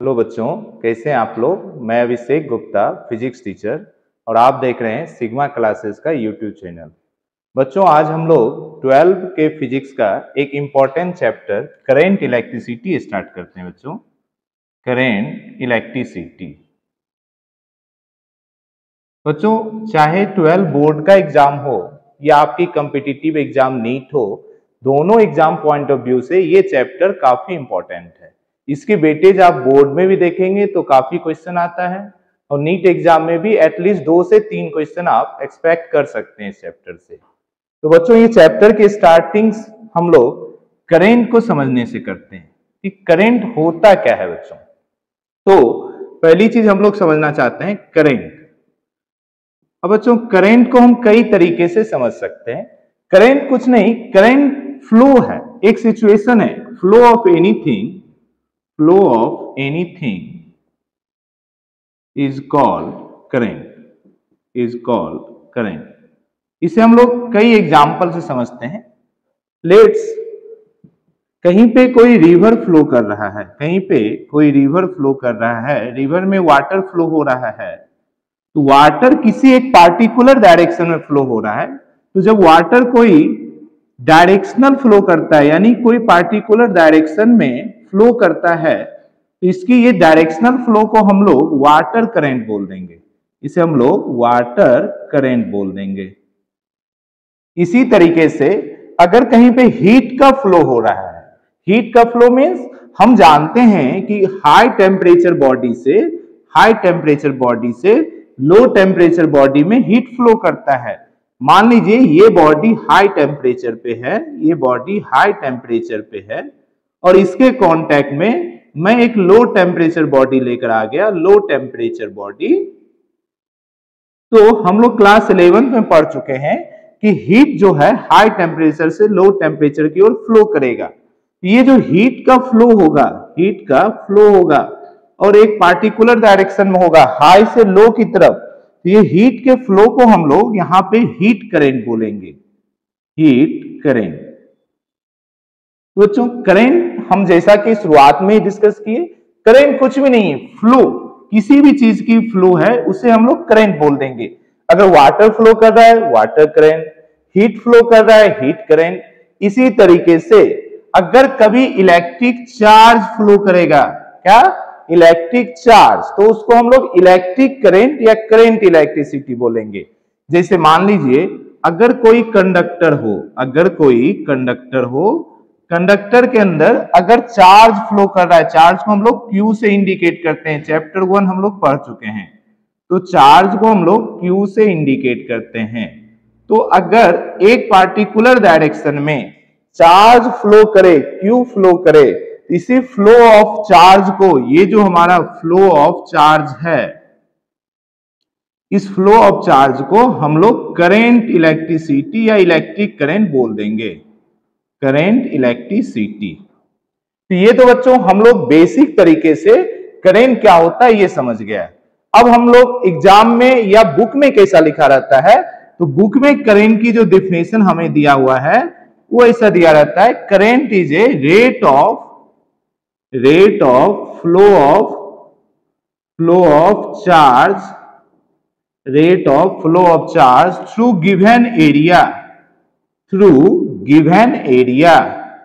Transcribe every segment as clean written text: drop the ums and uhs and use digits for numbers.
Hello बच्चों, कैसे हैं आप लोग। मैं अभिषेक गुप्ता, फिजिक्स टीचर, और आप देख रहे हैं सिग्मा क्लासेस का यूट्यूब चैनल। बच्चों, आज हम लोग 12 के फिजिक्स का एक important chapter current electricity start करते हैं। बच्चों, करेंट इलेक्ट्रिसिटी। बच्चों, चाहे 12 बोर्ड का एग्जाम हो या आपकी कॉम्पिटिटिव एग्जाम नीट हो, दोनों एग्जाम पॉइंट ऑफ व्यू से ये चैप्टर काफी इंपॉर्टेंट है। इसके वेटेज आप बोर्ड में भी देखेंगे तो काफी क्वेश्चन आता है, और नीट एग्जाम में भी एटलीस्ट 2 से 3 क्वेश्चन आप एक्सपेक्ट कर सकते हैं इस चैप्टर से। तो बच्चों, ये चैप्टर की स्टार्टिंग हम लोग करेंट को समझने से करते हैं कि करेंट होता क्या है। बच्चों, तो पहली चीज हम लोग समझना चाहते हैं करेंट। अब बच्चों, करंट को हम कई तरीके से समझ सकते हैं। करंट कुछ नहीं, करंट फ्लो है, एक सिचुएशन है। Flow of anything, flow of anything is called current, is called current. इसे हम लोग कई एग्जाम्पल से समझते हैं। लेट्स, कहीं पे कोई रिवर फ्लो कर रहा है, कहीं पे कोई रिवर फ्लो कर रहा है, रिवर में वाटर फ्लो हो रहा है। तो वाटर किसी एक पार्टिकुलर डायरेक्शन में फ्लो हो रहा है। तो जब वाटर कोई डायरेक्शनल फ्लो करता है, यानी कोई पार्टिकुलर डायरेक्शन में फ्लो करता है, तो इसकी ये डायरेक्शनल फ्लो को हम लोग वाटर करंट बोल देंगे। इसे हम लोग वाटर करंट बोल देंगे। इसी तरीके से अगर कहीं पे हीट का फ्लो हो रहा है, हीट का फ्लो मीन्स हम जानते हैं कि हाई टेम्परेचर बॉडी से, हाई टेम्परेचर बॉडी से लो टेम्परेचर बॉडी में हीट फ्लो करता है। मान लीजिए ये बॉडी हाई टेम्परेचर पे है, ये बॉडी हाई टेम्परेचर पे है, और इसके कांटेक्ट में मैं एक लो टेम्परेचर बॉडी लेकर आ गया, लो टेम्परेचर बॉडी। तो हम लोग क्लास 11 में पढ़ चुके हैं कि हीट जो है हाई टेम्परेचर से लो टेम्परेचर की ओर फ्लो करेगा। ये जो हीट का फ्लो होगा, हीट का फ्लो होगा और एक पार्टिकुलर डायरेक्शन में होगा, हाई से लो की तरफ। तो ये हीट के फ्लो को हम लोग यहां पे हीट करंट बोलेंगे, हीट करंट। तो बच्चों, करंट हम जैसा कि शुरुआत में ही डिस्कस किए, करंट कुछ भी नहीं है, फ्लो। किसी भी चीज की फ्लो है उसे हम लोग करंट बोल देंगे। अगर वाटर फ्लो कर रहा है, वाटर करंट, हीट फ्लो कर रहा है, हीट करंट। इसी तरीके से अगर कभी इलेक्ट्रिक चार्ज फ्लो करेगा, क्या, इलेक्ट्रिक चार्ज, तो उसको हम लोग इलेक्ट्रिक करंट या करंट इलेक्ट्रिसिटी बोलेंगे। जैसे मान लीजिए अगर कोई कंडक्टर हो, अगर कोई कंडक्टर हो, कंडक्टर के अंदर अगर चार्ज फ्लो कर रहा है, चार्ज को हम लोग Q से इंडिकेट करते हैं, चैप्टर 1 हम लोग पढ़ चुके हैं। तो चार्ज को हम लोग Q से इंडिकेट करते हैं। तो अगर एक पार्टिकुलर डायरेक्शन में चार्ज फ्लो करे, Q फ्लो करे, इसी फ्लो ऑफ चार्ज को, ये जो हमारा फ्लो ऑफ चार्ज है, इस फ्लो ऑफ चार्ज को हम लोग करंट इलेक्ट्रिसिटी या इलेक्ट्रिक करंट बोल देंगे, करंट इलेक्ट्रिसिटी। तो ये तो बच्चों हम लोग बेसिक तरीके से करंट क्या होता है ये समझ गया। अब हम लोग एग्जाम में या बुक में कैसा लिखा रहता है, तो बुक में करंट की जो डेफिनेशन हमें दिया हुआ है वो ऐसा दिया रहता है, current is a rate of flow of charge, rate of flow of charge through given area, through given area.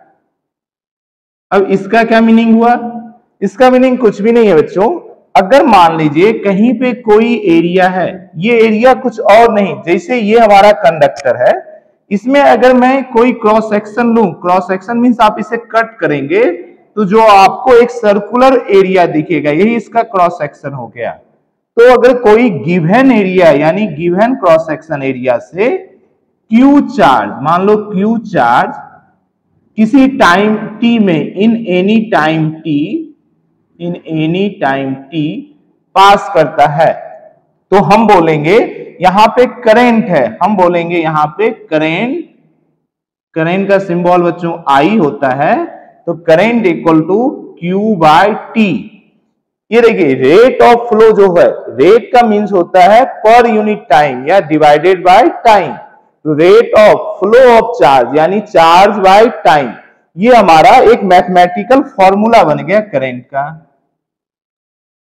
अब इसका क्या मीनिंग हुआ? इसका मीनिंग कुछ भी नहीं है बच्चों। अगर मान लीजिए कहीं पे कोई एरिया है, ये एरिया कुछ और नहीं, जैसे ये हमारा कंडक्टर है, इसमें अगर मैं कोई क्रॉस सेक्शन लूं, क्रॉस सेक्शन मीन्स आप इसे कट करेंगे तो जो आपको एक सर्कुलर एरिया दिखेगा, यही इसका क्रॉस सेक्शन हो गया। तो अगर कोई गिवन एरिया यानी गिवन क्रॉस सेक्शन एरिया से Q चार्ज, मान लो Q चार्ज किसी टाइम t में, in any time t, in any time t pass करता है, तो हम बोलेंगे यहां पे करंट है, हम बोलेंगे यहां पे करंट, करंट का सिंबल बच्चों I होता है। तो current equal to Q by T। ये देखिए रेट ऑफ फ्लो जो है, रेट का मीन्स होता है पर यूनिट टाइम या डिवाइडेड बाय टाइम। तो rate of flow of charge यानी चार्ज बाय टाइम, ये हमारा एक मैथमेटिकल फॉर्मूला बन गया करंट का।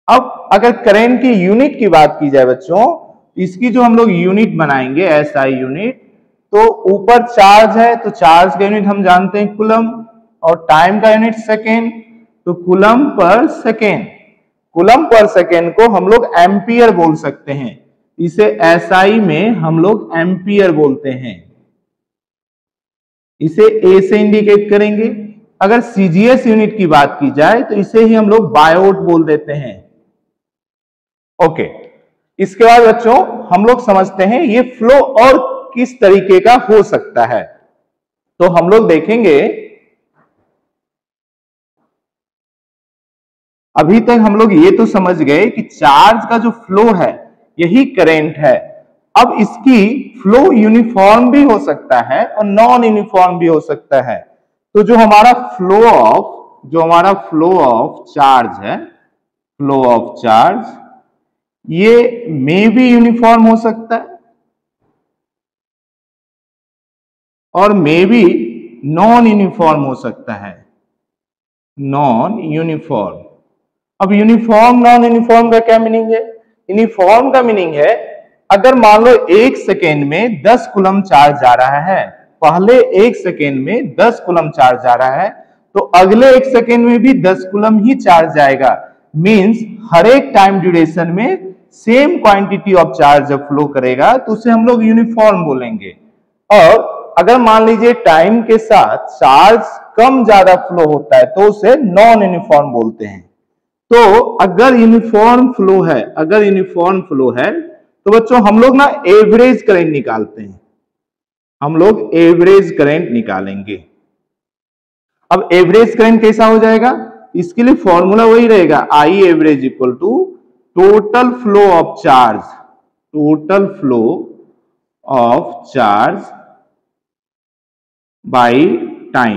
अब अगर करंट की यूनिट की बात की जाए बच्चों, इसकी जो हम लोग यूनिट बनाएंगे एसआई यूनिट, तो ऊपर चार्ज है तो चार्ज का यूनिट हम जानते हैं कूलम, और टाइम का यूनिट सेकेंड, तो coulomb per second. Coulomb per second को हम लोग एम्पियर बोल सकते हैं, इसे एसआई में हम लोग एम्पियर बोलते हैं, इसे ए से इंडिकेट करेंगे। अगर सीजीएस यूनिट की बात की जाए तो इसे ही हम लोग बायोट बोल देते हैं। ओके, इसके बाद बच्चों हम लोग समझते हैं ये फ्लो और किस तरीके का हो सकता है। तो हम लोग देखेंगे, अभी तक हम लोग ये तो समझ गए कि चार्ज का जो फ्लो है यही करंट है। अब इसकी फ्लो यूनिफॉर्म भी हो सकता है और नॉन यूनिफॉर्म भी हो सकता है। तो जो हमारा फ्लो ऑफ चार्ज है, फ्लो ऑफ चार्ज, ये मे भी यूनिफॉर्म हो सकता है और मे भी नॉन यूनिफॉर्म हो सकता है, नॉन यूनिफॉर्म। अब यूनिफॉर्म नॉन यूनिफॉर्म का क्या मीनिंग है? यूनिफॉर्म का मीनिंग है अगर मान लो 1 सेकेंड में 10 कूलम चार्ज जा रहा है, पहले 1 सेकेंड में 10 कूलम चार्ज जा रहा है, तो अगले 1 सेकेंड में भी 10 कूलम ही चार्ज जाएगा। मींस हर एक टाइम ड्यूरेशन में सेम क्वांटिटी ऑफ चार्ज जब फ्लो करेगा तो उसे हम लोग यूनिफॉर्म बोलेंगे। और अगर मान लीजिए टाइम के साथ चार्ज कम ज्यादा फ्लो होता है तो उसे नॉन यूनिफॉर्म बोलते हैं। तो अगर यूनिफॉर्म फ्लो है तो बच्चों हम लोग ना एवरेज करंट निकालते हैं, हम लोग एवरेज करंट निकालेंगे। अब एवरेज करंट कैसा हो जाएगा? इसके लिए फॉर्मूला वही रहेगा, I average equal to total flow of charge, total flow of charge by time.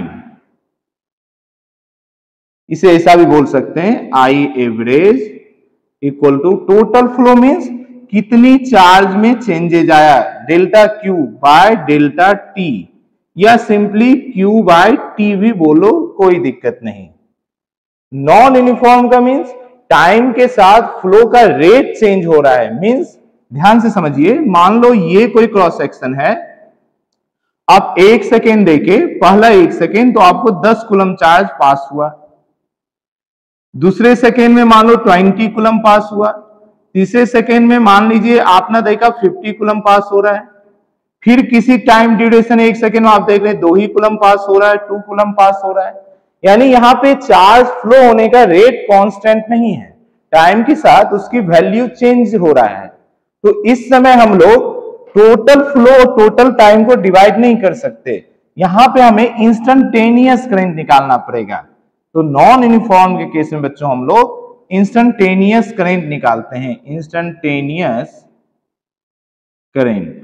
इसे ऐसा भी बोल सकते हैं, I average equal to total flow means कितनी चार्ज में चेंजेज आया, delta Q by delta T, या सिंपली क्यू बाय टी भी बोलो, कोई दिक्कत नहीं। नॉन यूनिफॉर्म का मीन्स टाइम के साथ फ्लो का रेट चेंज हो रहा है। मीन्स ध्यान से समझिए, मान लो ये कोई क्रॉस सेक्शन है, आप 1 सेकेंड देके पहला 1 सेकेंड तो आपको 10 कूलम चार्ज पास हुआ, दूसरे सेकेंड में मान लो 20 कूलम पास हुआ, तीसरे सेकेंड में मान लीजिए आपने देखा 50 कूलम पास हो रहा है, फिर किसी टाइम ड्यूरेशन 1 सेकेंड में आप देख रहे हैं 2 ही कूलम पास हो रहा है, 2 कूलम पास हो रहा है। यानी यहाँ पे चार्ज फ्लो होने का रेट कांस्टेंट नहीं है, टाइम के साथ उसकी वैल्यू चेंज हो रहा है। तो इस समय हम लोग टोटल फ्लो और टोटल टाइम को डिवाइड नहीं कर सकते, यहाँ पे हमें इंस्टेंटेनियस करंट निकालना पड़ेगा। तो नॉन यूनिफॉर्म के केस में बच्चों हम लोग इंस्टेंटेनियस करंट निकालते हैं, इंस्टेंटेनियस करंट।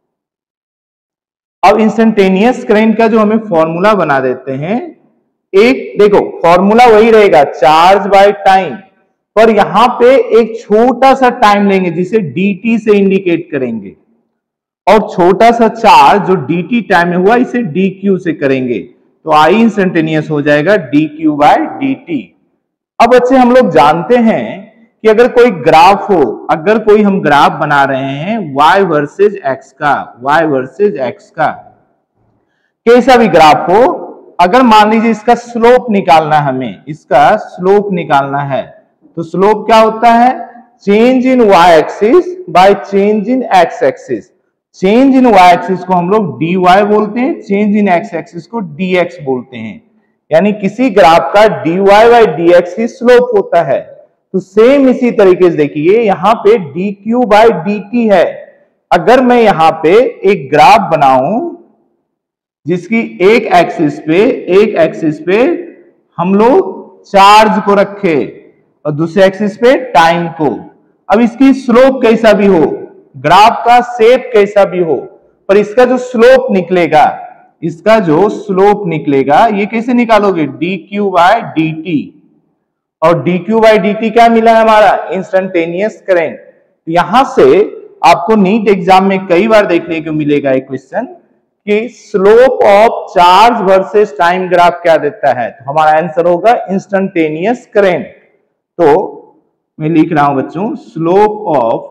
अब इंस्टेंटेनियस करंट का जो हमें फॉर्मूला बना देते हैं, एक देखो फॉर्मूला वही रहेगा चार्ज बाय टाइम, पर यहां पे एक छोटा सा टाइम लेंगे जिसे dt से इंडिकेट करेंगे, और छोटा सा चार्ज जो dt टाइम में हुआ इसे dq से करेंगे, तो आई इंस्टेंटेनियस हो जाएगा dq बाय dt। अब बच्चे हम लोग जानते हैं कि अगर कोई ग्राफ हो, अगर कोई हम ग्राफ बना रहे हैं y वर्सेज x का, y वर्सेज x का, कैसा भी ग्राफ हो, अगर मान लीजिए इसका स्लोप निकालना है, हमें इसका स्लोप निकालना है, तो स्लोप क्या होता है? Change in y axis by change in x axis. Change in y axis को हम लोग dy बोलते हैं, चेंज इन x एक्सिस को dx बोलते हैं। यानी किसी ग्राफ का dy बाय dx ही स्लोप होता है। तो सेम इसी तरीके से देखिए यहां पे dq बाय dt है। अगर मैं यहां पे एक ग्राफ बनाऊं जिसकी एक एक्सिस पे हम लोग चार्ज को रखे और दूसरे एक्सिस पे टाइम को, अब इसकी स्लोप कैसा भी हो, ग्राफ का शेप कैसा भी हो, पर इसका जो स्लोप निकलेगा, इसका जो स्लोप निकलेगा ये कैसे निकालोगे? dq बाय dt, और dq बाय dt क्या मिला है हमारा? Instantaneous current. यहां से आपको नीट एग्जाम में कई बार देखने को मिलेगा एक क्वेश्चन कि slope of charge versus time graph क्या देता है, तो हमारा आंसर होगा इंस्टेंटेनियस करंट। तो मैं लिख रहा हूं बच्चों, slope of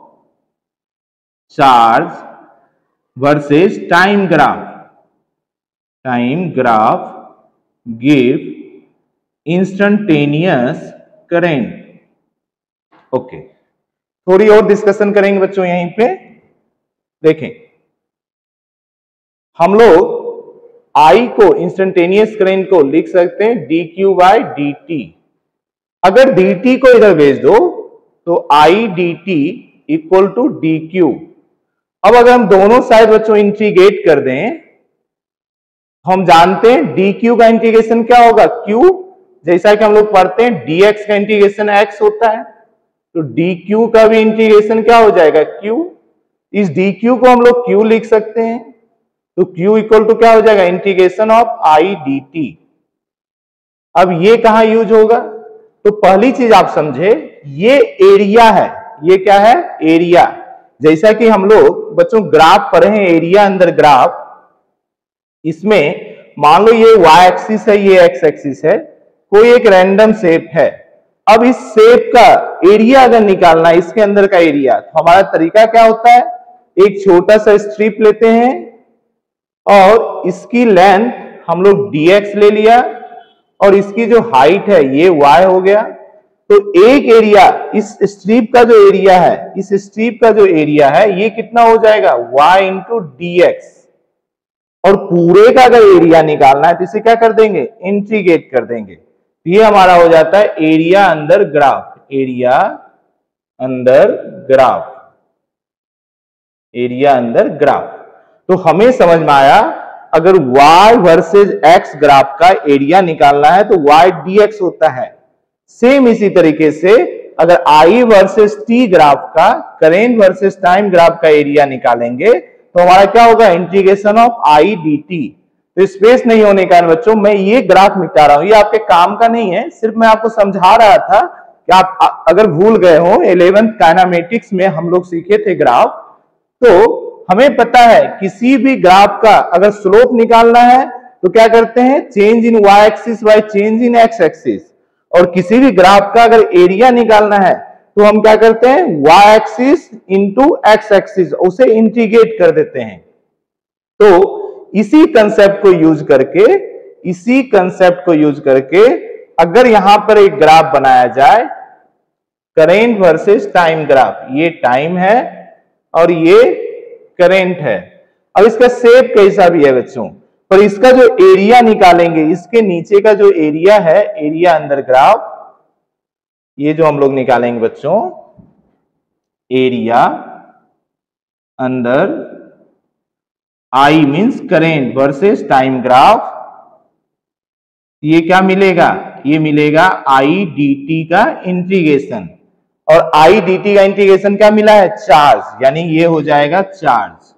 charge versus time graph give instantaneous current. Okay, थोड़ी और डिस्कशन करेंगे बच्चों यहीं पे। देखें, हम लोग I को, इंस्टेंटेनियस करंट को लिख सकते हैं dq बाय dt। अगर dt को इधर भेज दो तो I dt equal to dq। अब अगर हम दोनों साइड बच्चों इंटीग्रेट कर दें, हम जानते हैं dq का इंटीग्रेशन क्या होगा, q, जैसा कि हम लोग पढ़ते हैं dx का इंटीग्रेशन x होता है, तो dq का भी इंटीग्रेशन क्या हो जाएगा, q। इस dq को हम लोग q लिख सकते हैं, तो q इक्वल टू क्या हो जाएगा, इंटीग्रेशन ऑफ I dt। अब ये कहां यूज होगा, तो पहली चीज आप समझे, ये एरिया है, ये क्या है, एरिया। जैसा कि हम लोग बच्चों ग्राफ पढ़े हैं, एरिया अंडर ग्राफ, इसमें मान लो ये y एक्सिस है, ये x एक्सिस है, कोई एक रैंडम शेप है। अब इस शेप का एरिया अगर निकालना है, इसके अंदर का एरिया, तो हमारा तरीका क्या होता है, एक छोटा सा स्ट्रिप लेते हैं और इसकी लेंथ हम लोग dx ले लिया और इसकी जो हाइट है ये y हो गया। तो एक एरिया, इस स्ट्रिप का जो एरिया है, इस स्ट्रिप का जो एरिया है ये कितना हो जाएगा, y इंटू dx। और पूरे का अगर एरिया निकालना है तो इसे क्या कर देंगे, इंटीग्रेट कर देंगे। ये हमारा हो जाता है area under graph, area under graph, area under graph. तो हमें समझ में आया, अगर y वर्सेस x ग्राफ का एरिया निकालना है तो y dx होता है। सेम इसी तरीके से अगर I वर्सेस t ग्राफ का, करेंट वर्सेस टाइम ग्राफ का एरिया निकालेंगे तो हमारा क्या होगा, इंटीग्रेशन ऑफ I dt। तो स्पेस नहीं होने के कारण बच्चों मैं ये ग्राफ मिटा रहा हूं, ये आपके काम का नहीं है, सिर्फ मैं आपको समझा रहा था कि आप अगर भूल गए हो, 11th काइनेमेटिक्स में हम लोग सीखे थे ग्राफ, तो हमें पता है किसी भी ग्राफ का अगर स्लोप निकालना है तो क्या करते हैं, change in y axis by change in x axis. और किसी भी ग्राफ का अगर एरिया निकालना है तो हम क्या करते हैं, y axis into x axis, उसे इंटीग्रेट कर देते हैं। तो इसी कंसेप्ट को यूज करके अगर यहां पर एक ग्राफ बनाया जाए, करेंट वर्सेस टाइम ग्राफ, ये टाइम है और ये करेंट है। अब इसका शेप कैसा भी है बच्चों, पर इसका जो एरिया निकालेंगे, इसके नीचे का जो एरिया है, एरिया अंडर ग्राफ, ये जो हम लोग निकालेंगे बच्चों, area under I means current versus time graph, ये क्या मिलेगा, ये मिलेगा I dt का इंटीग्रेशन। और I dt का इंटीग्रेशन क्या मिला है, चार्ज, यानी ये हो जाएगा चार्ज।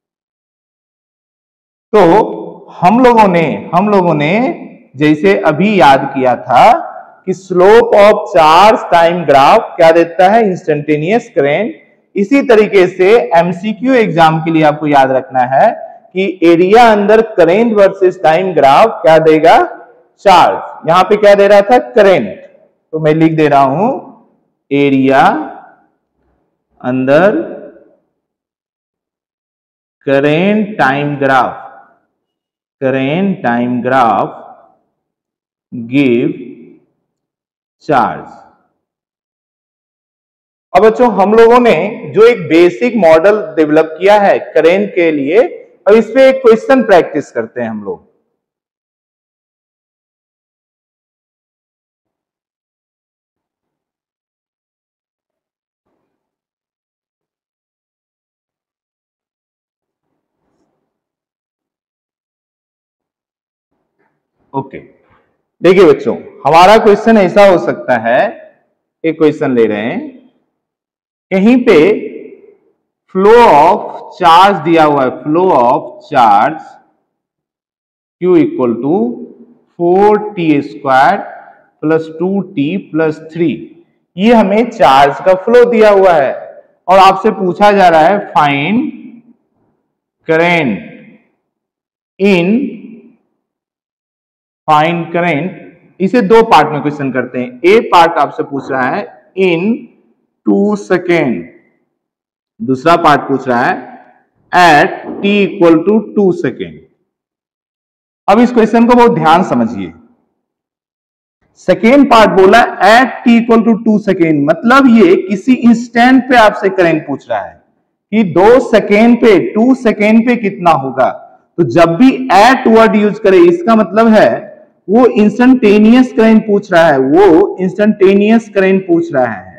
तो हम लोगों ने जैसे अभी याद किया था कि slope of charge time graph क्या देता है, इंस्टेंटेनियस करंट। इसी तरीके से एमसीक्यू एग्जाम के लिए आपको याद रखना है कि area under current versus time graph क्या देगा, चार्ज। यहां पे क्या दे रहा था, करंट, तो मैं लिख दे रहा हूं area under current time graph give charge. अब बच्चों हम लोगों ने जो एक बेसिक मॉडल डेवलप किया है करंट के लिए, अब इस पे एक क्वेश्चन प्रैक्टिस करते हैं हम लोग। ओके, देखिए बच्चों, हमारा क्वेश्चन ऐसा हो सकता है, एक क्वेश्चन ले रहे हैं, कहीं पे फ्लो ऑफ चार्ज दिया हुआ है, flow of charge Q equal to 4t² plus 2t plus 3, ये हमें चार्ज का फ्लो दिया हुआ है और आपसे पूछा जा रहा है फाइंड करंट। इसे दो पार्ट में क्वेश्चन करते हैं। ए पार्ट आपसे पूछ रहा है इन 2 सेकेंड। दूसरा पार्ट पूछ रहा है at t equal to 2 second. अब इस क्वेश्चन को बहुत ध्यान समझिए। सेकेंड पार्ट बोला at t equal to 2 second, मतलब ये किसी इंस्टेंट पे आपसे करंट पूछ रहा है कि 2 सेकेंड पे 2 सेकेंड पे कितना होगा। तो जब भी एट वर्ड यूज करे इसका मतलब है वो इंस्टेंटेनियस करंट पूछ रहा है, वो इंस्टेंटेनियस करंट पूछ रहा है।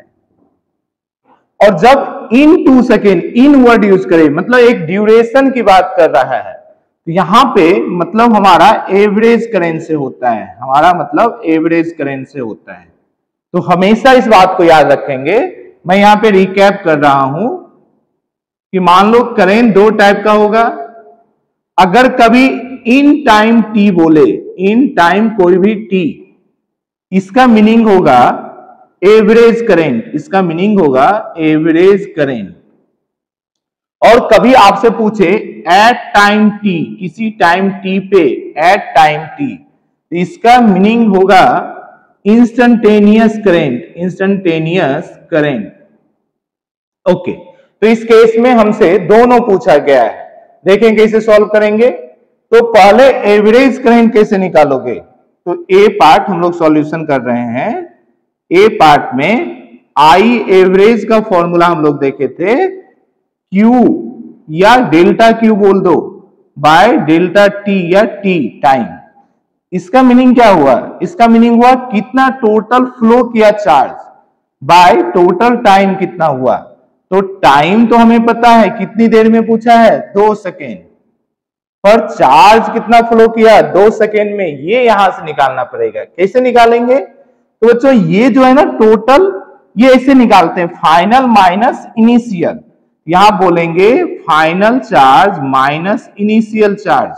और जब in 2 second in word use करे मतलब एक ड्यूरेशन की बात कर रहा है, तो यहां पे मतलब हमारा एवरेज करंट से होता है, हमारा मतलब एवरेज करंट से होता है। तो हमेशा इस बात को याद रखेंगे। मैं यहां पे रिकैप कर रहा हूं कि मान लो करंट दो टाइप का होगा। अगर कभी इन टाइम टी बोले, इन टाइम कोई भी टी, इसका मीनिंग होगा एवरेज करंट, इसका मीनिंग होगा एवरेज करंट। और कभी आपसे पूछे एट टाइम टी, किसी टाइम टी पे एट टाइम टी, इसका मीनिंग होगा instantaneous current, instantaneous current. Okay, तो इस केस में हमसे दोनों पूछा गया है। देखें कैसे सॉल्व करेंगे। तो पहले एवरेज करंट कैसे निकालोगे, तो ए पार्ट हम लोग सॉल्यूशन कर रहे हैं। ए पार्ट में आई एवरेज का फॉर्मूला हम लोग देखे थे, क्यू या डेल्टा क्यू बोल दो बाय डेल्टा टी या टी टाइम। इसका मीनिंग क्या हुआ, इसका मीनिंग हुआ कितना टोटल फ्लो किया चार्ज बाय टोटल टाइम कितना हुआ। तो टाइम तो हमें पता है कितनी देर में पूछा है 2 सेकेंड, पर चार्ज कितना फ्लो किया 2 सेकेंड में, ये यहां से निकालना पड़ेगा। कैसे निकालेंगे, तो बच्चों ये जो है ना टोटल, ये ऐसे निकालते हैं फाइनल माइनस इनिशियल। यहां बोलेंगे final charge minus initial charge.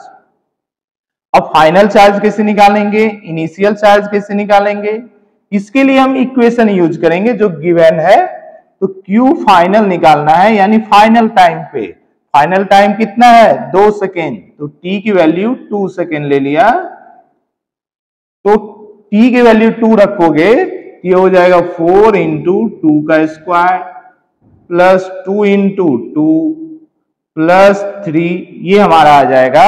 अब फाइनल चार्ज कैसे निकालेंगे, इनिशियल चार्ज कैसे निकालेंगे, इसके लिए हम इक्वेशन यूज करेंगे जो गिवन है। तो Q फाइनल निकालना है, यानी फाइनल टाइम पे, फाइनल टाइम कितना है 2 सेकेंड, तो T की वैल्यू 2 सेकेंड ले लिया। तो T की वैल्यू 2 रखोगे, ये हो जाएगा 4 इंटू 2 का स्क्वायर प्लस 2 इंटू 2 प्लस 3, ये हमारा आ जाएगा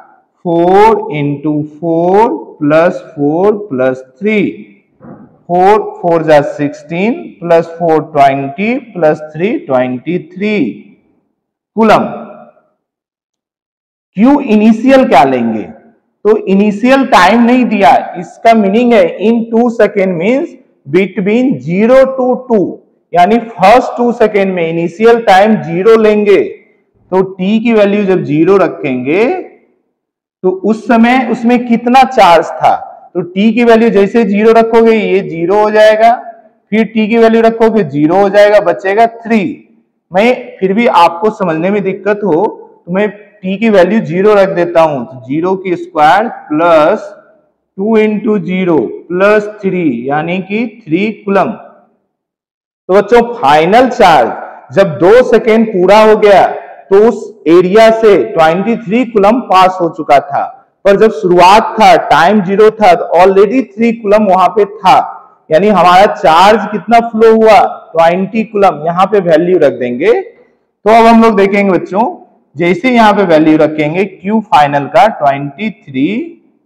4 इंटू 4 प्लस 4 प्लस 3, 4 4 जा 16 plus 4 20 plus 3 23 coulomb. Q initial क्या लेंगे, तो इनिशियल टाइम नहीं दिया, इसका मीनिंग है in 2 second means between 0 to 2, यानी फर्स्ट 2 सेकेंड में इनिशियल टाइम 0 लेंगे। तो टी की वैल्यू जब 0 रखेंगे तो उस समय उसमें कितना चार्ज था, तो टी की वैल्यू जैसे 0 रखोगे ये 0 हो जाएगा, फिर टी की वैल्यू रखोगे 0 हो जाएगा, बचेगा 3। मैं फिर भी आपको समझने में दिक्कत हो तो मैं टी की वैल्यू 0 रख देता हूं, तो 0 की स्क्वायर प्लस 2 इंटू 0 प्लस 3 यानी कि 3 कूलम। तो बच्चों फाइनल चार्ज जब 2 सेकेंड पूरा हो गया तो उस एरिया से 23 कूलम पास हो चुका था, पर जब शुरुआत था टाइम 0 था तो ऑलरेडी 3 कूलम वहां पे था, यानी हमारा चार्ज कितना फ्लो हुआ 20 कूलम, यहां पे वैल्यू रख देंगे। तो अब हम लोग देखेंगे बच्चों, जैसे यहां पे वैल्यू रखेंगे क्यू फाइनल का 23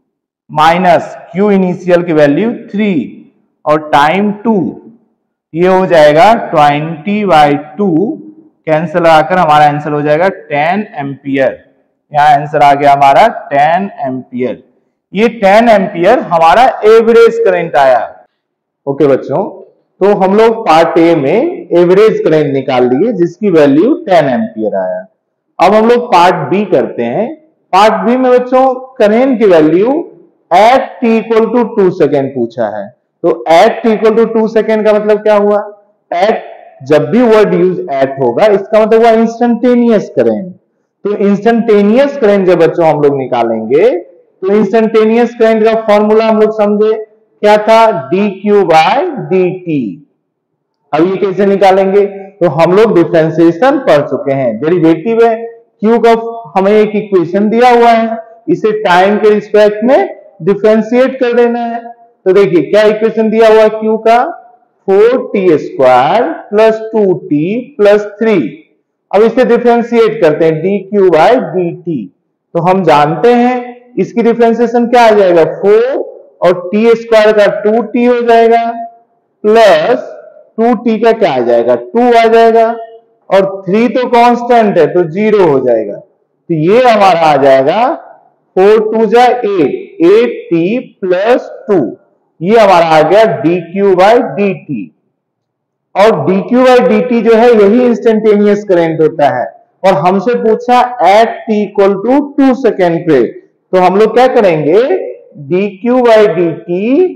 माइनस क्यू इनिशियल की वैल्यू 3 और टाइम 2, ये हो जाएगा 20/2, कैंसिल आकर हमारा आंसर हो जाएगा 10 एम्पियर। यहां आंसर आ गया हमारा 10 एम्पियर। ये 10 एम्पियर हमारा एवरेज करंट आया। ओके बच्चों, तो हम लोग पार्ट ए में एवरेज करंट निकाल लिए जिसकी वैल्यू 10 एम्पियर आया। अब हम लोग पार्ट बी करते हैं। पार्ट बी में बच्चों करंट की value at T equal to 2 second पूछा है। तो at T equal to 2 second का मतलब क्या हुआ, एट जब भी वर्ड यूज एट होगा इसका मतलब हुआ इंस्टेंटेनियस करंट। तो इंस्टेंटेनियस करंट जब बच्चों हम लोग निकालेंगे तो इंस्टेंटेनियस करंट का फॉर्मूला हम लोग समझे क्या था, D Q by D T. अब ये कैसे निकालेंगे, तो हम लोग डिफरेंशिएशन पढ़ चुके हैं, डेरिवेटिव है। क्यू का हमें एक इक्वेशन दिया हुआ है, इसे टाइम के रिस्पेक्ट में डिफरेंशिएट कर देना है। तो देखिए क्या इक्वेशन दिया हुआ है क्यू का, 4t² प्लस 2t प्लस 3। अब इसे डिफरेंशिएट करते हैं dq/dt। तो हम जानते हैं इसकी डिफरेंशिएशन क्या आ जाएगा, 4 और t² का 2t हो जाएगा प्लस 2t का क्या आ जाएगा, 2 आ जाएगा, और 3 तो कांस्टेंट है तो 0 हो जाएगा। तो ये हमारा आ जाएगा 4 2 8, 8t प्लस 2। ये हमारा आ गया dq/dt। और dq/dt जो है यही इंस्टेंटेनियस करंट होता है, और हमसे पूछा at t equal to 2 second पे। तो हम लोग क्या करेंगे, dq/dt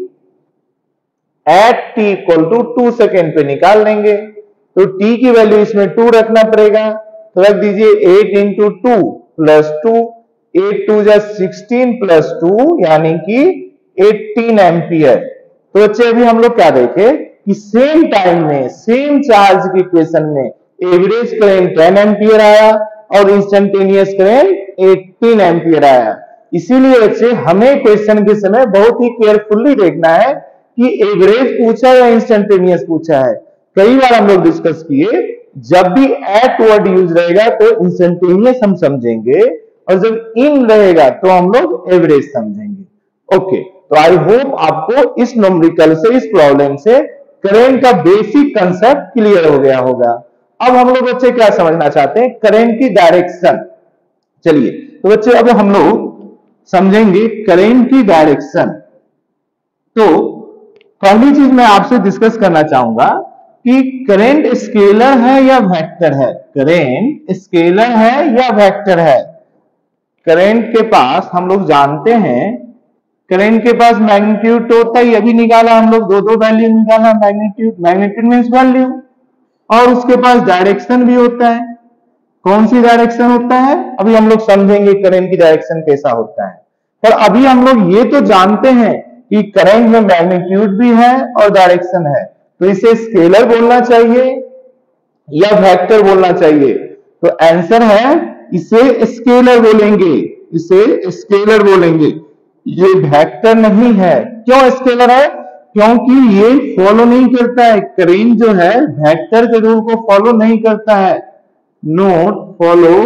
at t equal to 2 second पे निकाल लेंगे। तो t की वैल्यू इसमें 2 रखना पड़ेगा, तो रख दीजिए 8 इंटू 2 प्लस 2, 8 2 16 प्लस 2 यानी कि 18 एम्पियर। तो बच्चे अभी हम लोग क्या देखे कि सेम टाइम में सेम चार्ज की इक्वेशन में एवरेज करंट 10 एम्पियर आया और इंस्टेंटेनियस करंट 18 एम्पियर आया। इसीलिए बच्चे हमें क्वेश्चन के समय बहुत ही केयरफुली देखना है कि एवरेज पूछा या इंस्टेंटेनियस पूछा है। कई बार हम लोग डिस्कस किए, जब भी एट वर्ड यूज रहेगा तो इंस्टेंटेनियस हम समझेंगे, और जब इन रहेगा तो हम लोग एवरेज समझेंगे। ओके, तो आई होप आपको इस न्यूमेरिकल से, इस प्रॉब्लम से करंट का बेसिक कंसेप्ट क्लियर हो गया होगा। अब हम लोग बच्चे क्या समझना चाहते हैं, करंट की डायरेक्शन। चलिए तो बच्चे अब हम लोग समझेंगे करंट की डायरेक्शन। तो पहली चीज मैं आपसे डिस्कस करना चाहूंगा कि करंट स्केलर है या वेक्टर है। करंट स्केलर है या वेक्टर है। करंट के पास हम लोग जानते हैं, करंट के पास मैग्नीट्यूड तो होता ही, अभी निकाला हम लोग दो वैल्यू निकाला, मैग्नीट्यूड मींस वैल्यू, और उसके पास डायरेक्शन भी होता है। कौन सी डायरेक्शन होता है, अभी हम लोग समझेंगे करंट की डायरेक्शन कैसा होता है। पर अभी हम लोग ये तो जानते हैं कि करंट में मैग्नीट्यूड भी है और डायरेक्शन है, तो इसे स्केलर बोलना चाहिए या वेक्टर बोलना चाहिए। तो आंसर है इसे स्केलर बोलेंगे, इसे स्केलर बोलेंगे, ये वेक्टर नहीं है। क्यों स्केलर है, क्योंकि ये फॉलो नहीं करता है, करंट जो है वेक्टर के रूल को फॉलो नहीं करता है। Not follow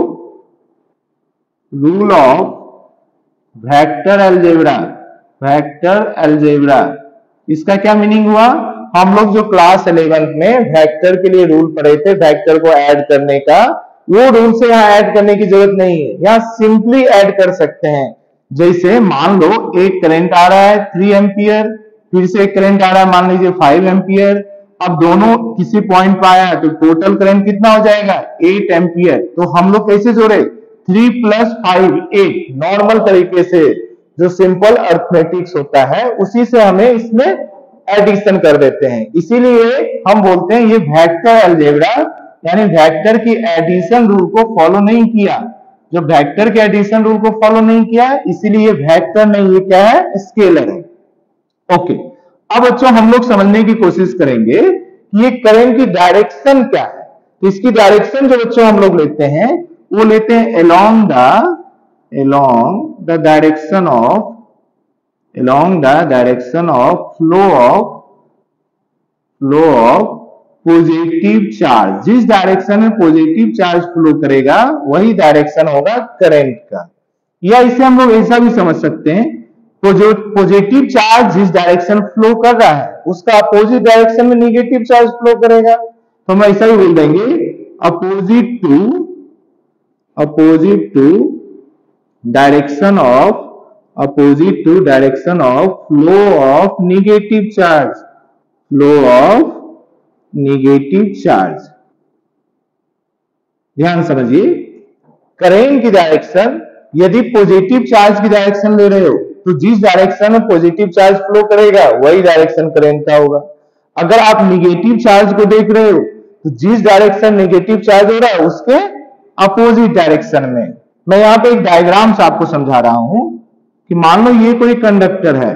rule of vector algebra. Vector algebra इसका क्या मीनिंग हुआ, हम लोग जो क्लास 11th में वेक्टर के लिए रूल पढ़े थे, वेक्टर को ऐड करने का, वो रूल से यहाँ ऐड करने की जरूरत नहीं है, यहाँ सिंपली ऐड कर सकते हैं। जैसे मान लो एक करंट आ रहा है 3 एम्पियर, फिर से एक करंट आ रहा है मान लीजिए 5 एम्पियर। अब दोनों किसी पॉइंट पर आया तो टोटल करंट कितना हो जाएगा, 8 एम्पियर। तो हम लोग कैसे जोड़े, 3 + 5 8, नॉर्मल तरीके से जो सिंपल अर्थमेटिक्स होता है उसी से हमें इसमें एडिशन कर देते हैं। इसीलिए हम बोलते हैं ये वेक्टर अलजेब्रा, यानी वेक्टर की एडिशन रूल को फॉलो नहीं किया। जो वेक्टर के एडिशन रूल को फॉलो नहीं किया, इसीलिए वेक्टर नहीं, ये क्या है, स्केलर है। ओके, अब बच्चों हम लोग समझने की कोशिश करेंगे कि ये करंट की डायरेक्शन क्या है। तो इसकी डायरेक्शन जो बच्चों हम लोग लेते हैं, वो लेते हैं along the direction of flow of positive charge. जिस डायरेक्शन में पॉजिटिव चार्ज फ्लो करेगा वही डायरेक्शन होगा करंट का। या इसे हम लोग ऐसा भी समझ सकते हैं, पॉजिटिव चार्ज जिस डायरेक्शन फ्लो कर रहा है उसका अपोजिट डायरेक्शन में निगेटिव चार्ज फ्लो करेगा। तो हम ऐसा ही बोल देंगे opposite to direction of flow of negative charge. ध्यान समझिए, करंट की डायरेक्शन यदि पॉजिटिव चार्ज की डायरेक्शन ले रहे हो तो जिस डायरेक्शन में पॉजिटिव चार्ज फ्लो करेगा वही डायरेक्शन करंट का होगा। अगर आप निगेटिव चार्ज को देख रहे हो तो जिस डायरेक्शन निगेटिव चार्ज हो रहा है उसके अपोजिट डायरेक्शन में। मैं यहां पे एक डायग्राम से आपको समझा रहा हूं कि मान लो ये कोई कंडक्टर है।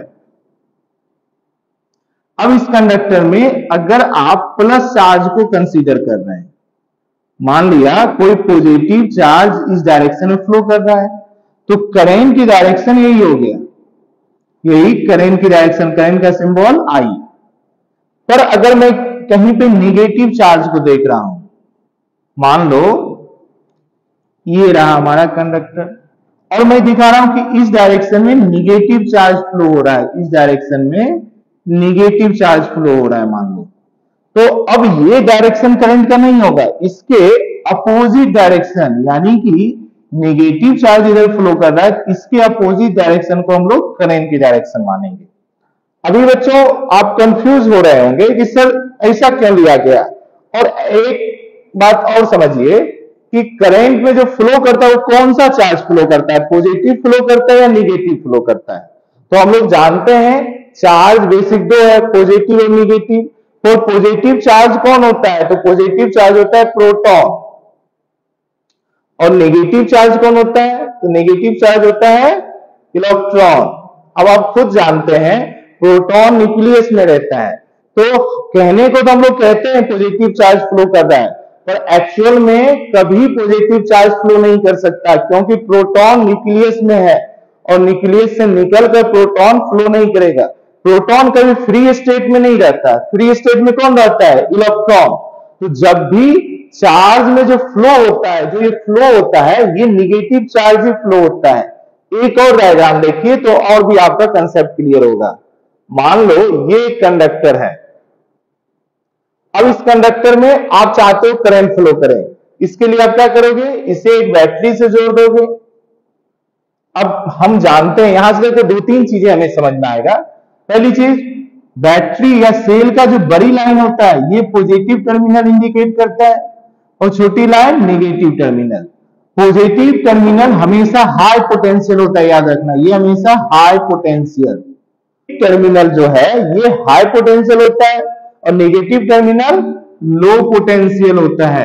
अब इस कंडक्टर में अगर आप प्लस चार्ज को कंसीडर कर रहे हैं, मान लिया कोई पॉजिटिव चार्ज इस डायरेक्शन में फ्लो कर रहा है, तो करंट की डायरेक्शन यही हो गया, यही करंट की डायरेक्शन, करंट का सिंबल आई। पर अगर मैं कहीं पे निगेटिव चार्ज को देख रहा हूं, मान लो ये रहा हमारा कंडक्टर और मैं दिखा रहा हूं कि इस डायरेक्शन में निगेटिव चार्ज फ्लो हो रहा है, इस डायरेक्शन में निगेटिव चार्ज फ्लो हो रहा है मान लो, तो अब ये डायरेक्शन करंट का नहीं होगा, इसके अपोजिट डायरेक्शन यानी कि नेगेटिव चार्ज इधर फ्लो कर रहा है, इसके अपोजिट डायरेक्शन को हम लोग करंट की डायरेक्शन मानेंगे। अभी बच्चों आप कंफ्यूज हो रहे होंगे कि सर ऐसा क्यों लिया गया, और एक बात और समझिए कि करंट में जो फ्लो करता है वो कौन सा चार्ज फ्लो करता है, पॉजिटिव फ्लो करता है या निगेटिव फ्लो करता है। तो हम लोग जानते हैं चार्ज बेसिक दो है, पॉजिटिव और निगेटिव। तो पॉजिटिव चार्ज कौन होता है, तो पॉजिटिव चार्ज होता है प्रोटॉन, और नेगेटिव चार्ज कौन होता है, तो नेगेटिव चार्ज होता है इलेक्ट्रॉन। अब आप खुद जानते हैं प्रोटॉन न्यूक्लियस में रहता है, तो कहने को तो हम लोग कहते हैं पॉजिटिव चार्ज फ्लो कर रहा है, पर एक्चुअल में कभी पॉजिटिव चार्ज फ्लो नहीं कर सकता, क्योंकि प्रोटॉन न्यूक्लियस में है और न्यूक्लियस से निकलकर प्रोटॉन फ्लो नहीं करेगा। प्रोटॉन कभी फ्री स्टेट में नहीं रहता, फ्री स्टेट में कौन रहता है, इलेक्ट्रॉन। तो जब भी चार्ज में जो फ्लो होता है, जो ये फ्लो होता है, ये निगेटिव चार्ज ही फ्लो होता है। एक और डायग्राम देखिए तो और भी आपका कंसेप्ट क्लियर होगा। मान लो ये कंडक्टर है, अब इस कंडक्टर में आप चाहते हो करंट फ्लो करे, इसके लिए आप क्या करोगे, इसे एक बैटरी से जोड़ दोगे। अब हम जानते हैं यहां से लेकर दो तीन चीजें हमें समझ में आएगा। पहली चीज, बैटरी या सेल का जो बड़ी लाइन होता है ये पॉजिटिव टर्मिनल इंडिकेट करता है और छोटी line negative terminal. Positive terminal हमेशा हाई पोटेंशियल होता है, याद रखना, ये हमेशा हाई पोटेंशियल टर्मिनल जो है ये हाई पोटेंशियल होता है और नेगेटिव टर्मिनल लो पोटेंशियल होता है।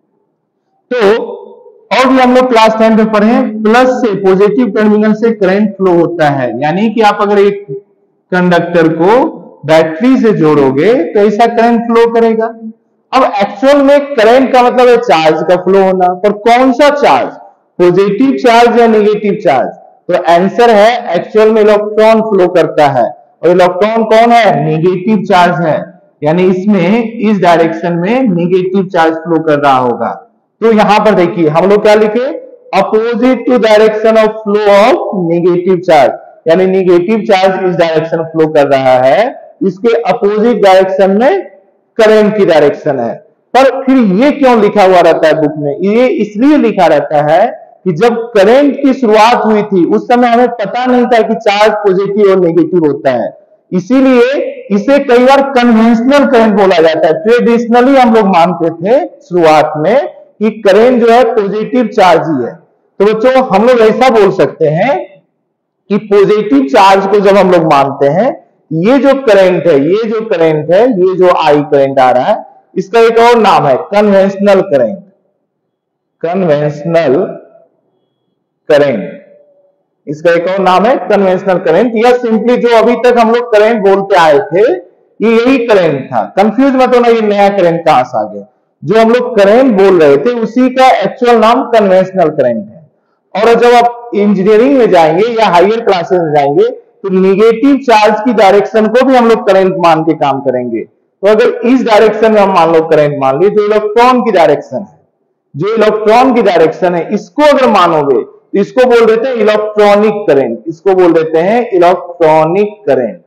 तो और भी हम लोग क्लास 10 में पढ़े हैं, प्लस से पॉजिटिव टर्मिनल से करंट फ्लो होता है, यानी कि आप अगर एक कंडक्टर को बैटरी से जोड़ोगे तो ऐसा करंट फ्लो करेगा। अब एक्चुअल में करंट का मतलब है चार्ज का फ्लो होना, पर कौन सा चार्ज, पॉजिटिव चार्ज या नेगेटिव चार्ज, तो आंसर है एक्चुअल में इलेक्ट्रॉन फ्लो करता है, और इलेक्ट्रॉन कौन है, नेगेटिव चार्ज है, यानी इसमें इस डायरेक्शन में नेगेटिव चार्ज फ्लो कर रहा होगा। तो यहां पर देखिए हम लोग क्या लिखे, opposite to direction of flow of negative charge, यानी नेगेटिव चार्ज इस डायरेक्शन फ्लो कर रहा है, इसके अपोजिट डायरेक्शन में करंट की डायरेक्शन है। पर फिर ये क्यों लिखा हुआ रहता है बुक में, ये इसलिए लिखा रहता है कि जब करंट की शुरुआत हुई थी उस समय हमें पता नहीं था कि चार्ज पॉजिटिव और नेगेटिव होता है, इसीलिए इसे कई बार कन्वेंशनल करंट बोला जाता है। ट्रेडिशनली हम लोग मानते थे शुरुआत में कि करंट जो है पॉजिटिव चार्ज ही है। तो बच्चों हम लोग ऐसा बोल सकते हैं कि पॉजिटिव चार्ज को जब हम लोग मानते हैं, ये जो करंट है, ये जो करंट है, ये जो आई करंट आ रहा है, इसका एक और नाम है कन्वेंशनल करंट, कन्वेंशनल करंट, इसका एक और नाम है कन्वेंशनल करंट, या सिंपली जो अभी तक हम लोग करंट बोलते आए थे ये यही करंट था। कंफ्यूज मत होना ये नया करंट कहां से आ गया, जो हम लोग करंट बोल रहे थे उसी का एक्चुअल नाम कन्वेंशनल करंट है। और जब आप इंजीनियरिंग में जाएंगे या हायर क्लासेस में जाएंगे तो निगेटिव चार्ज की डायरेक्शन को भी हम लोग करंट मान के काम करेंगे। तो अगर इस डायरेक्शन में हम मान लो करंट मान ली, जो इलेक्ट्रॉन की डायरेक्शन है, जो इलेक्ट्रॉन की डायरेक्शन है, इसको अगर मानोगे तो इसको बोल देते हैं इलेक्ट्रॉनिक करंट, इसको बोल देते हैं इलेक्ट्रॉनिक करंट,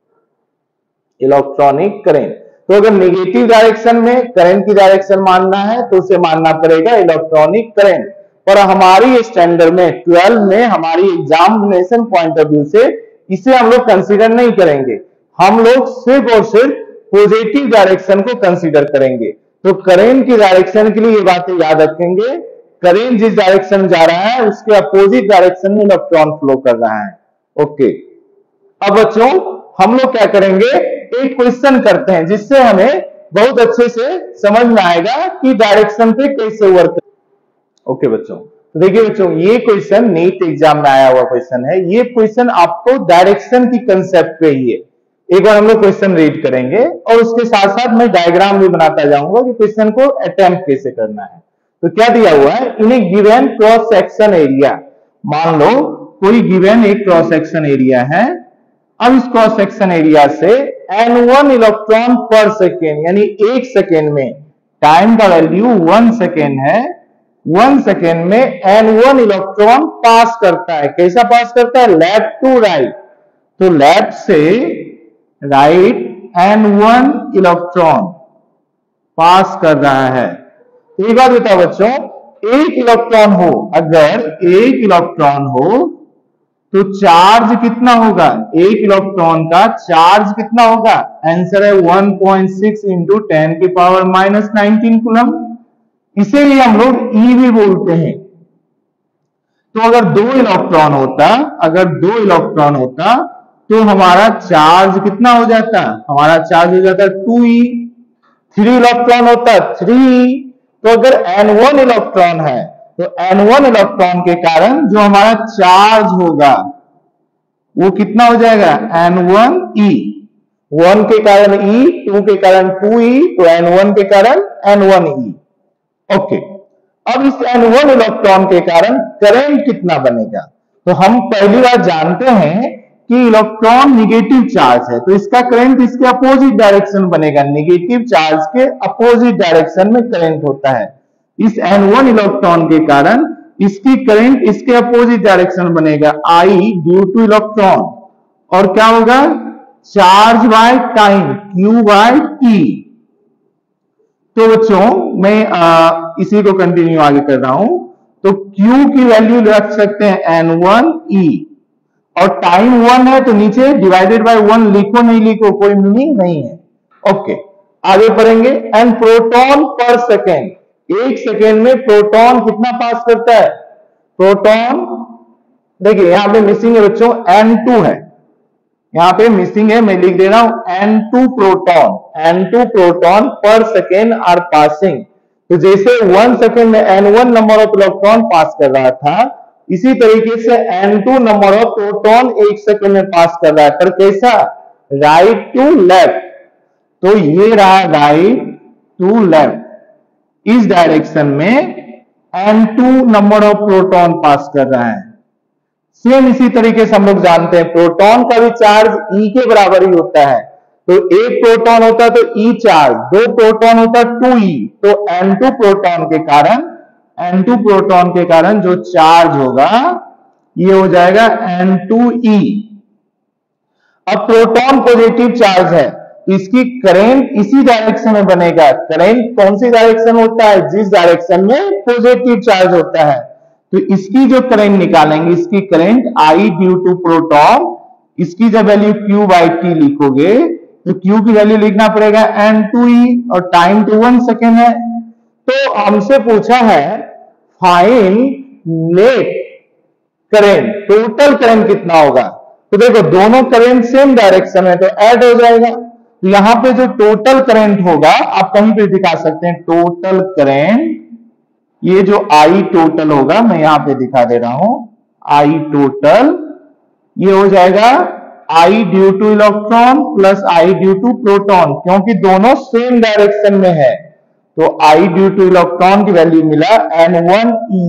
इलेक्ट्रॉनिक करंट। तो अगर नेगेटिव डायरेक्शन में करंट की डायरेक्शन मानना है तो उसे मानना पड़ेगा इलेक्ट्रॉनिक करंट। पर हमारी स्टैंडर्ड में 12 में हमारी एग्जामिनेशन पॉइंट ऑफ व्यू से इसे हम लोग कंसीडर नहीं करेंगे, हम लोग सिर्फ और सिर्फ पॉजिटिव डायरेक्शन को कंसीडर करेंगे। तो करंट की डायरेक्शन के लिए ये बातें याद रखेंगे, करंट जिस डायरेक्शन में जा रहा है उसके अपोजिट डायरेक्शन में इलेक्ट्रॉन फ्लो कर रहा है। ओके, अब बच्चों हम लोग क्या करेंगे, एक क्वेश्चन करते हैं जिससे हमें बहुत अच्छे से समझ में आएगा कि डायरेक्शन पे कैसे वर्क। ओके बच्चों, तो देखिए बच्चों ये क्वेश्चन नीट एग्जाम में आया हुआ क्वेश्चन है, ये क्वेश्चन आपको डायरेक्शन की कंसेप्ट पे ही है। एक बार हम लोग क्वेश्चन रीड करेंगे और उसके साथ साथ मैं डायग्राम भी बनाता जाऊंगा कि क्वेश्चन को अटेम्प्ट कैसे करना है। तो क्या दिया हुआ है, in a given cross section area, मान लो कोई गिवन एक क्रॉस सेक्शन एरिया है, अब इस क्रॉस सेक्शन एरिया से N1 इलेक्ट्रॉन पर सेकेंड, यानी एक सेकेंड में, टाइम का वैल्यू 1 सेकेंड है, 1 सेकेंड में N1 इलेक्ट्रॉन पास करता है। कैसा पास करता है? Left to right. तो लेफ्ट से राइट N1 इलेक्ट्रॉन पास कर रहा है। एक बात बताओ बच्चों, एक इलेक्ट्रॉन हो, अगर एक इलेक्ट्रॉन हो तो चार्ज कितना होगा? एक इलेक्ट्रॉन का चार्ज कितना होगा? आंसर है 1.6 इंटू 10 की पावर -19 कूलम। इसीलिए हम लोग ई भी बोलते हैं। तो अगर दो इलेक्ट्रॉन होता तो हमारा चार्ज कितना हो जाता? हमारा चार्ज हो जाता 2e। 3 इलेक्ट्रॉन होता 3e। तो अगर N1 इलेक्ट्रॉन है तो N1 इलेक्ट्रॉन के कारण जो हमारा चार्ज होगा वो कितना हो जाएगा? N1e। 1 के कारण e, 2 के कारण 2e, तो N1 के कारण N1e। ओके, अब इस N1 इलेक्ट्रॉन के कारण करंट कितना बनेगा? तो हम पहली बार जानते हैं कि इलेक्ट्रॉन निगेटिव चार्ज है, तो इसका करंट इसके अपोजिट डायरेक्शन बनेगा। निगेटिव चार्ज के अपोजिट डायरेक्शन में करंट होता है। इस N1 इलेक्ट्रॉन के कारण इसकी करंट इसके अपोजिट डायरेक्शन बनेगा, I ड्यू टू इलेक्ट्रॉन। और क्या होगा? Charge by time, Q by T। तो बच्चों मैं इसी को कंटिन्यू आगे कर रहा हूं। तो Q की वैल्यू रख सकते हैं N1e, और टाइम 1 है तो नीचे डिवाइडेड बाय 1 लिखो, नहीं लिखो कोई मीनिंग नहीं है। ओके, आगे बढ़ेंगे। एंड प्रोटॉन पर सेकेंड, एक सेकेंड में प्रोटॉन कितना पास करता है? प्रोटॉन देखिए यहां पे मिसिंग है बच्चों, N2 है, यहां पे मिसिंग है, मैं लिख दे रहा हूं N2 प्रोटॉन पर सेकेंड आर पासिंग। तो जैसे 1 सेकेंड में N1 number of electron pass कर रहा था, इसी तरीके से N2 नंबर ऑफ प्रोटॉन एक सेकेंड में पास कर रहा है, पर कैसा? Right to left. तो ये रहा राइट टू लेफ्ट, इस डायरेक्शन में N2 नंबर ऑफ प्रोटॉन पास कर रहा है। सेम इसी तरीके से हम लोग जानते हैं प्रोटॉन का भी चार्ज E के बराबर ही होता है। तो एक प्रोटॉन होता तो E चार्ज, दो प्रोटॉन होता 2E। तो N2 प्रोटॉन के कारण जो चार्ज होगा ये हो जाएगा N2e। अब प्रोटॉन पॉजिटिव चार्ज है तो इसकी करंट इसी डायरेक्शन में बनेगा। करंट कौन सी डायरेक्शन होता है? जिस डायरेक्शन में पॉजिटिव चार्ज होता है। तो इसकी जो करंट निकालेंगे, इसकी current I due to proton, इसकी जब वैल्यू Q बाई T लिखोगे तो Q की वैल्यू लिखना पड़ेगा N2e, और टाइम तो 1 सेकेंड है। तो हमसे पूछा है find net current, total current कितना होगा? तो देखो दोनों करंट सेम डायरेक्शन है तो ऐड हो जाएगा। तो यहां पे जो टोटल करंट होगा आप कहीं पे दिखा सकते हैं, टोटल करंट, ये जो I टोटल होगा मैं यहां पे दिखा दे रहा हूं, I टोटल ये हो जाएगा I due to electron plus I due to proton, क्योंकि दोनों सेम डायरेक्शन में है। तो I ड्यू टू इलेक्ट्रॉन की वैल्यू मिला N1e।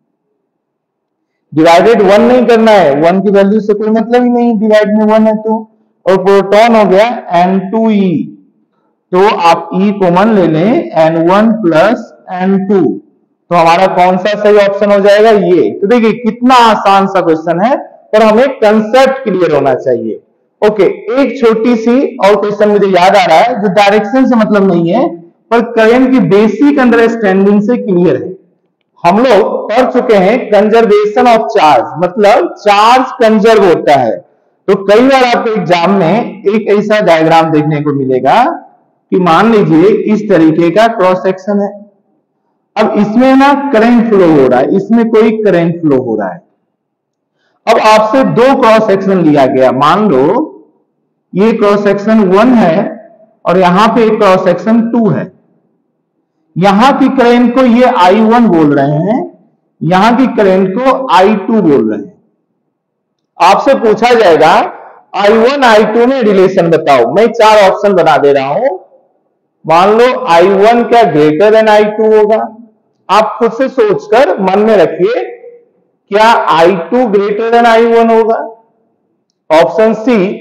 डिवाइडेड 1 नहीं करना है, 1 की वैल्यू से कोई मतलब ही नहीं, डिवाइड में 1 है तो। और प्रोटॉन हो गया N2e, तो आप E कॉमन ले लें, N1 प्लस N2, तो हमारा कौन सा सही ऑप्शन हो जाएगा? ये। तो देखिए कितना आसान सा क्वेश्चन है, पर हमें कंसेप्ट क्लियर होना चाहिए। ओके, एक छोटी सी और क्वेश्चन मुझे याद आ रहा है जो डायरेक्शन से मतलब नहीं है पर करंट की बेसिक अंडरस्टैंडिंग से क्लियर है। हम लोग पढ़ चुके हैं कंजर्वेशन ऑफ चार्ज, मतलब चार्ज कंजर्व होता है। तो कई बार आपको एग्जाम में एक ऐसा डायग्राम देखने को मिलेगा कि मान लीजिए इस तरीके का क्रॉस सेक्शन है। अब इसमें ना करंट फ्लो हो रहा है, इसमें कोई करंट फ्लो हो रहा है। अब आपसे दो क्रॉस सेक्शन लिया गया, मान लो ये क्रॉस सेक्शन 1 है और यहां पे एक क्रॉस सेक्शन 2 है। यहां की करंट को ये I1 बोल रहे हैं, यहां की करंट को I2 बोल रहे हैं। आपसे पूछा जाएगा I1 I2 में रिलेशन बताओ। मैं 4 ऑप्शन बना दे रहा हूं। मान लो I1 क्या ग्रेटर देन I2 होगा? आप खुद से सोचकर मन में रखिए, क्या I2 ग्रेटर देन I1 होगा? ऑप्शन सी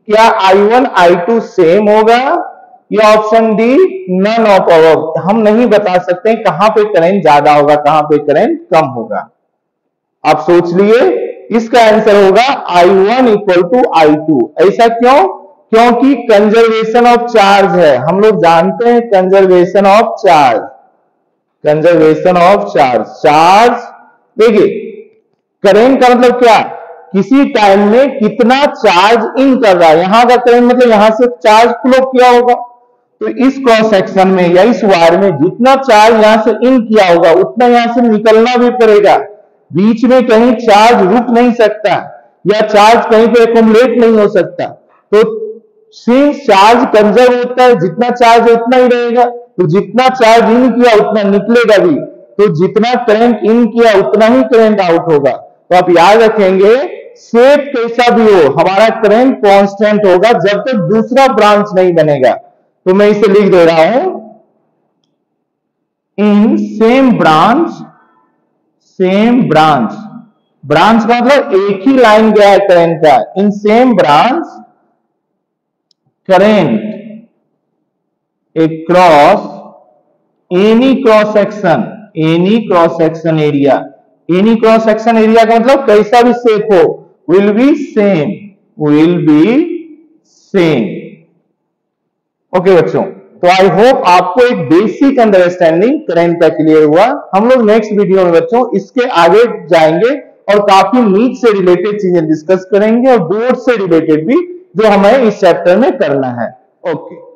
क्या I1 I2 सेम होगा या option D none of above? हम नहीं बता सकते कहां पे करंट ज्यादा होगा कहां पे करंट कम होगा। आप सोच लिए, इसका आंसर होगा I1 इक्वल टू I2। ऐसा क्यों? क्योंकि कंजर्वेशन ऑफ चार्ज है, हम लोग जानते हैं conservation of charge, conservation of charge. Charge देखिए, करंट का मतलब क्या, किसी टाइम में कितना चार्ज इन कर रहा है। यहां का करंट मतलब यहां से चार्ज फ्लो किया होगा, तो इस क्रॉस सेक्शन में या इस वायर में जितना चार्ज यहां से इन किया होगा उतना यहां से निकलना भी पड़ेगा। बीच में कहीं चार्ज रुक नहीं सकता या चार्ज कहीं पे एकोमोडेट नहीं हो सकता। तो सिंस चार्ज कंजर्व होता है, जितना चार्ज है उतना ही रहेगा, तो जितना चार्ज इन किया उतना निकलेगा भी, तो जितना करंट इन किया उतना ही करंट आउट होगा। तो आप याद रखेंगे, शेप कैसा भी हो हमारा करंट कांस्टेंट होगा जब तक दूसरा ब्रांच नहीं बनेगा। तो मैं इसे लिख दे रहा हूं, in same branch, same branch, branch का मतलब एक ही लाइन गया है करंट का, in same branch current across any cross section, any cross section area, any cross section area का मतलब कैसा भी शेप हो, will be same, will be same। Okay बच्चों, तो आई होप आपको एक बेसिक अंडरस्टैंडिंग करंट का क्लियर हुआ। हम लोग नेक्स्ट वीडियो में बच्चों इसके आगे जाएंगे और काफी नीट से रिलेटेड चीजें डिस्कस करेंगे और बोर्ड से रिलेटेड भी जो हमें इस चैप्टर में करना है। ओके।